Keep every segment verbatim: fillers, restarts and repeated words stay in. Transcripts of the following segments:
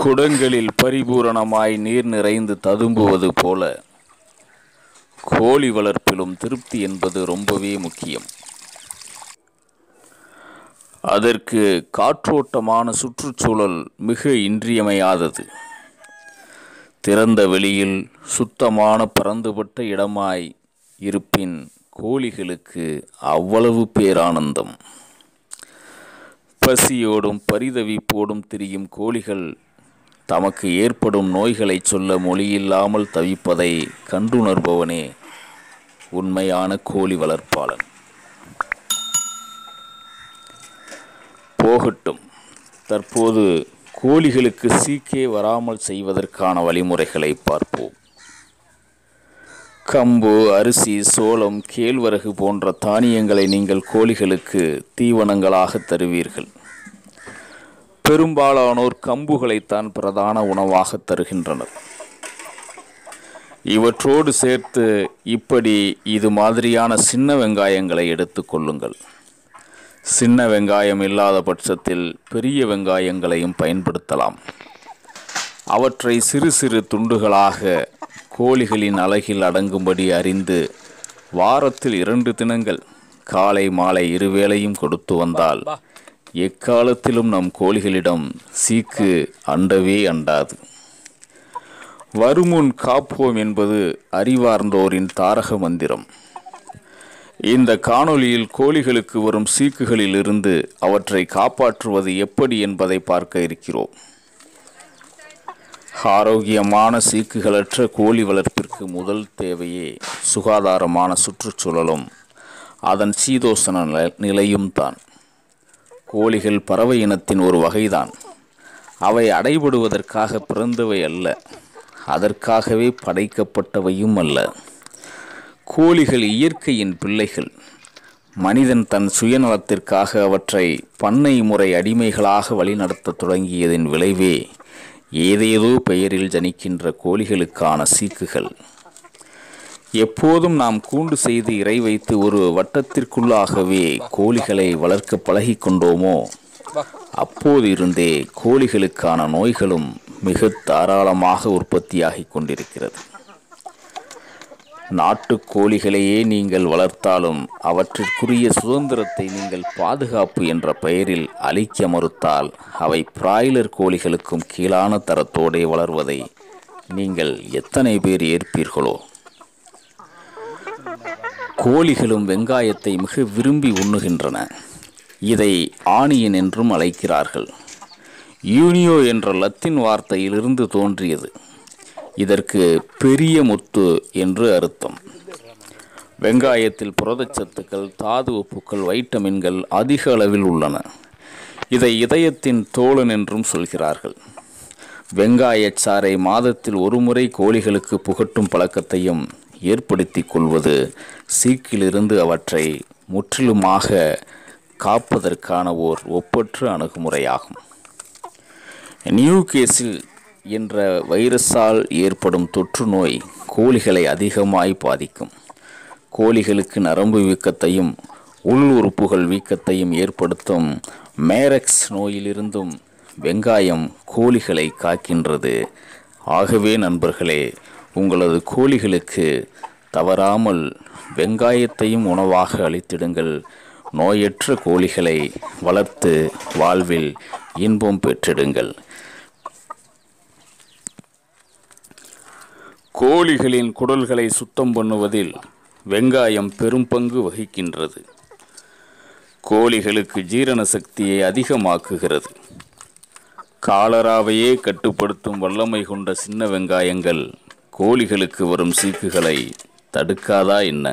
குடங்களில் பரிபூரணமாய் நீர் நிறைந்து ததும்புவது போல கோழி வளர்ப்பிலும் திருப்தி என்பது ரொம்பவே முக்கியம். அதற்கு காற்றோட்டமான சுற்றுச்சூழல் மிக இன்றியமையாதது. திறந்த வெளியில் சுத்தமான பரந்துபட்ட இடமாய் இருப்பின் கோழிகளுக்கு அவ்வளவு பேரானந்தம். பசியோடும் பரிதவிப்போடும் திரியும் கோழிகள் தமக்கு ஏற்படும் நோய்களை சொல்ல மொழியில்லாமல் தவிப்பதை கண்டுணர்பவனே உண்மையான கோழி வளர்ப்பாளன். போகட்டும், தற்போது கோழிகளுக்கு சீக்கே வராமல் செய்வதற்கான வழிமுறைகளை பார்ப்போம். கம்பு, அரிசி, சோளம், கேழ்வரகு போன்ற தானியங்களை நீங்கள் கோழிகளுக்கு தீவனங்களாக தருவீர்கள். பெரும்பாலானோர் கம்புகளைத்தான் பிரதான உணவாக தருகின்றனர். இவற்றோடு சேர்த்து இப்படி இது மாதிரியான சின்ன வெங்காயங்களை எடுத்து கொள்ளுங்கள். சின்ன வெங்காயம் இல்லாத பட்சத்தில் பெரிய வெங்காயங்களையும் பயன்படுத்தலாம். அவற்றை சிறு சிறு துண்டுகளாக கோழிகளின் அலகில் அடங்கும்படி அறிந்து வாரத்தில் இரண்டு தினங்கள் காலை மாலை இருவேளையும் கொடுத்து வந்தால் எக்காலத்திலும் நம் கோழிகளிடம் சீக்கு அண்டவே அண்டாது. வருமுன் காப்போம் என்பது அறிவார்ந்தோரின் தாரக மந்திரம். இந்த காணொளியில் கோழிகளுக்கு வரும் சீக்குகளில் இருந்து அவற்றை காப்பாற்றுவது எப்படி என்பதை பார்க்க இருக்கிறோம். ஆரோக்கியமான சீக்குகளற்ற கோழி வளர்ப்பிற்கு முதல் தேவையே சுகாதாரமான சுற்றுச்சூழலும் அதன் சீதோசன நிலையும் தான். கோழிகள் பறவை இனத்தின் ஒரு வகைதான். அவை அடைபடுவதற்காக பிறந்தவை அல்ல, அதற்காகவே படைக்கப்பட்டவையும் அல்ல. கோழிகள் இயற்கையின் பிள்ளைகள். மனிதன் தன் சுயநலத்திற்காக அவற்றை பண்ணை முறை அடிமைகளாக வழிநடத்த தொடங்கியதின் விளைவே ஏதேதோ பெயரில் ஜனிக்கின்ற கோழிகளுக்கான சீக்குகள். எப்போதும் நாம் கூண்டு செய்து இறை வைத்து ஒரு வட்டத்திற்குள்ளாகவே கோழிகளை வளர்க்க பழகி கொண்டோமோ அப்போது இருந்தே கோழிகளுக்கான நோய்களும் மிக தாராளமாக உற்பத்தியாகி கொண்டிருக்கிறது. நாட்டு கோழிகளையே நீங்கள் வளர்த்தாலும் அவற்றிற்குரிய சுதந்திரத்தை நீங்கள் பாதுகாப்பு என்ற பெயரில் அளிக்க மறுத்தால் அவை பிராய்லர் கோழிகளுக்கும் கீழான தரத்தோடே வளர்வதை நீங்கள் எத்தனை பேர் ஏற்பீர்களோ? கோழிகளும் வெங்காயத்தை மிக விரும்பி உண்ணுகின்றன. இதை ஆனியன் என்றும் அழைக்கிறார்கள். யூனியோ என்ற லத்தீன் வார்த்தையிலிருந்து தோன்றியது. இதற்கு பெரிய முத்து என்று அர்த்தம். வெங்காயத்தில் புரதச்சத்துக்கள், தாது உப்புக்கள், வைட்டமின்கள் அதிக அளவில் உள்ளன. இதை இதயத்தின் தோழன் என்றும் சொல்கிறார்கள். வெங்காயச்சாறை மாதத்தில் ஒரு முறை கோழிகளுக்கு புகட்டும் பழக்கத்தையும் ஏற்படுத்தி கொள்வது சீக்கிலிருந்து அவற்றை முற்றிலுமாக காப்பதற்கான ஓர் ஒப்பற்ற அணுகுமுறையாகும். நியூகேசில் என்ற வைரஸால் ஏற்படும் தொற்று நோய் கோழிகளை அதிகமாய் பாதிக்கும். கோழிகளுக்கு நரம்பு வீக்கத்தையும் உள் உறுப்புகள் வீக்கத்தையும் ஏற்படுத்தும் மேரக்ஸ் நோயிலிருந்தும் வெங்காயம் கோழிகளை காக்கின்றது. ஆகவே நண்பர்களே, உங்களது கோழிகளுக்கு தவறாமல் வெங்காயத்தையும் உணவாக அளித்திடுங்கள். நோயற்ற கோழிகளை வளர்த்து வாழ்வில் இன்பம் பெற்றிடுங்கள். கோழிகளின் குடல்களை சுத்தம் பண்ணுவதில் வெங்காயம் பெரும் பங்கு வகிக்கின்றது. கோழிகளுக்கு ஜீரண சக்தியை அதிகமாக்குகிறது. காலராவையே கட்டுப்படுத்தும் வல்லமை கொண்ட சின்ன வெங்காயங்கள் கோழிகளுக்கு வரும் சீக்குகளை தடுக்காதா என்ன?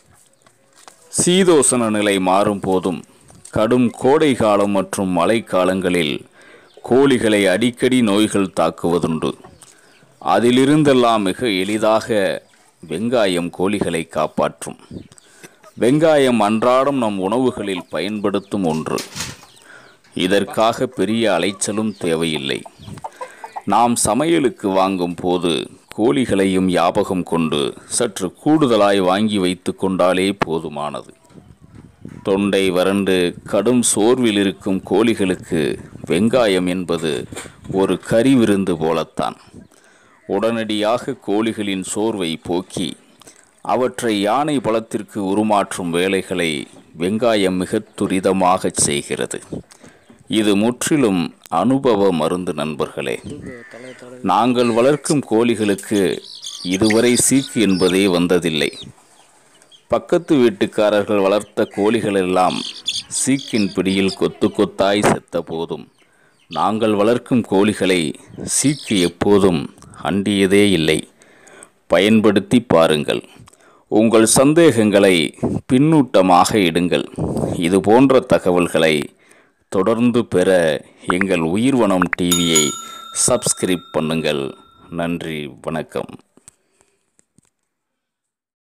சீதோசன நிலை மாறும் போதும் கடும் கோடை காலம் மற்றும் மழை காலங்களில் கோழிகளை அடிக்கடி நோய்கள் தாக்குவதுண்டு. அதிலிருந்தெல்லாம் மிக எளிதாக வெங்காயம் கோழிகளை காப்பாற்றும். வெங்காயம் அன்றாடம் நம் உணவுகளில் பயன்படுத்தும் ஒன்று. இதற்காக பெரிய அலைச்சலும் தேவையில்லை. நாம் சமையலுக்கு வாங்கும் போது கோழிகளையும் ஞாபகம் கொண்டு சற்று கூடுதலாய் வாங்கி வைத்து கொண்டாலே போதுமானது. தொண்டை வறண்டு கடும் சோர்வில் இருக்கும் கோழிகளுக்கு வெங்காயம் என்பது ஒரு கறி விருந்து போலத்தான். உடனடியாக கோழிகளின் சோர்வை போக்கி அவற்றை யானை பலத்திற்கு உருமாற்றும் வேலைகளை வெங்காயம் மிக துரிதமாக செய்கிறது. இது முற்றிலும் அனுபவ மருந்து நண்பர்களே. நாங்கள் வளர்க்கும் கோழிகளுக்கு இதுவரை சீக்கு என்பதே வந்ததில்லை. பக்கத்து வீட்டுக்காரர்கள் வளர்த்த கோழிகளெல்லாம் சீக்கின் பிடியில் கொத்து கொத்தாய் செத்த போதும் நாங்கள் வளர்க்கும் கோழிகளை சீக்கு எப்போதும் அண்டியதே இல்லை. பயன்படுத்தி பாருங்கள். உங்கள் சந்தேகங்களை பின்னூட்டமாக இடுங்கள். இது போன்ற தகவல்களை தொடர்ந்து பெற எங்கள் உயிர்வனம் டிவியை சப்ஸ்கிரைப் பண்ணுங்கள். நன்றி, வணக்கம்.